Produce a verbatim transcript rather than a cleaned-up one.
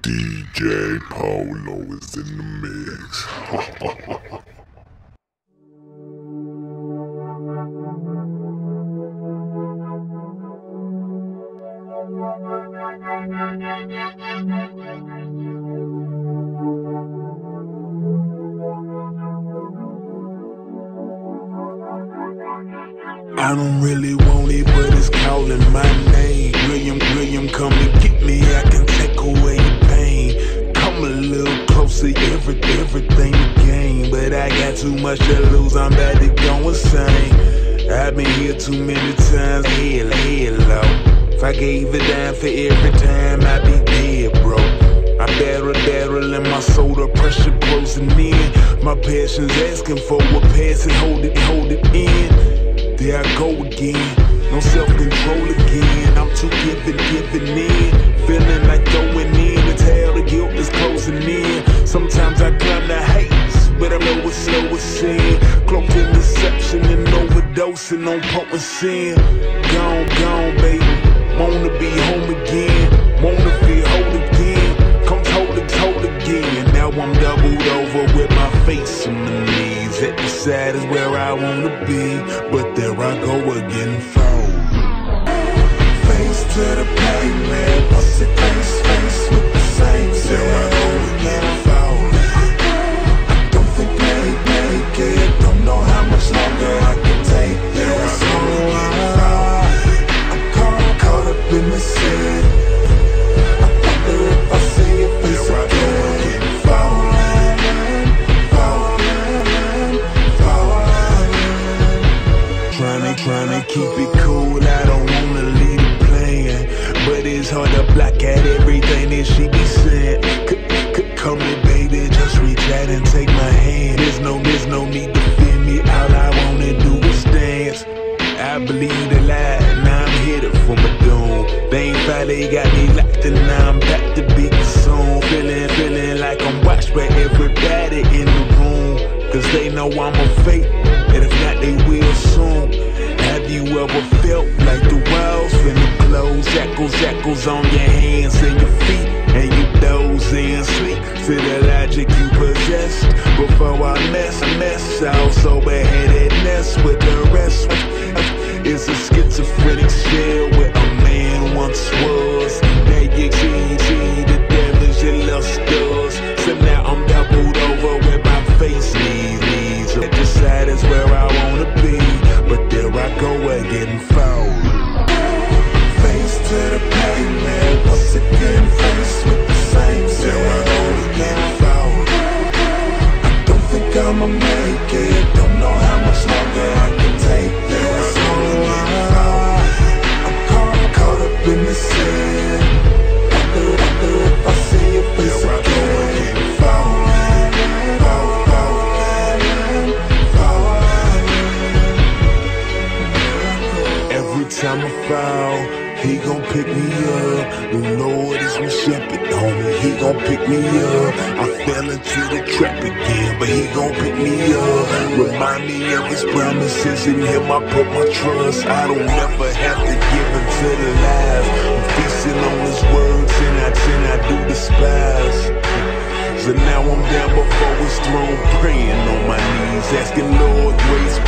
D J Polo is in the mix. I don't really want it, but it's calling my name. William, William, come and get me, I can take away your pain. Come a little closer, every, everything you gain. But I got too much to lose, I'm about to go insane. I've been here too many times, hell, hello. If I gave a dime for every time, I'd be dead, bro. I battle, battle, and my soul, the pressure closing in. My passion's asking for a pass and hold it, hold it in. There I go again, no self-control again. I'm too giving, giving in. Feeling like going in, the tail, the guilt is closing in. Sometimes I climb the heights, but I know it's slow as sin. Cloaked in deception and overdosing on potent sin. Gone, gone, baby, wanna be home again. Wanna feel whole again, come hold it, hold again. Now I'm doubled over with my face on the knees. At the side is where I wanna be, but there I go again, fold. Face to the pavement, what's it face, face with the same set. There I go again, fold. I don't think make, make it, don't know how much longer I can take. There I go again, fold. I'm caught, caught up in the city. I wonder if I see your face again, fold. Tryna keep it cool, I don't wanna leave it playing, but it's hard to block out everything that she be saying. C-c come here, baby, just reach out and take my hand. There's no, there's no need to fear me, all I wanna do is dance. I believe the lie, now I'm headed for my doom. They ain't finally got me locked and now I'm back to be consumed. Feeling, feeling like I'm watched by everybody in the room, cause they know I'm a fake, and if not they will soon. Have you ever felt like the walls finna close? Shackles, shackles on your hands and your feet, and you doze and sleep to the logic you possessed. Before I mess, mess, I also beheadedness with the rest. It's a schizophrenic shell where a man once was. Now you see, see the damage your lust does. So now I'm doubled over with my face knees, knees. At the side is where I wanna be, but there I go again, foul. Face to the pavement, once again, face with the same set. There I go again, foul. I don't think I'ma make it, don't know how much longer I can take. There I go again, foul. I'm caught, caught up in the sin. Wonder, wonder if I see your face there again, foul. Foul, foul, foul. Every time I fall, he gon' pick me up. The Lord is my shepherd, homie, he gon' pick me up. I fell into the trap again, but he gon' pick me up. Remind me of his promises, in him I put my trust. I don't ever have to give into the lies. I'm feasting on his words, and I sin I do despise. So now I'm down before his throne, praying on my knees, asking Lord grace,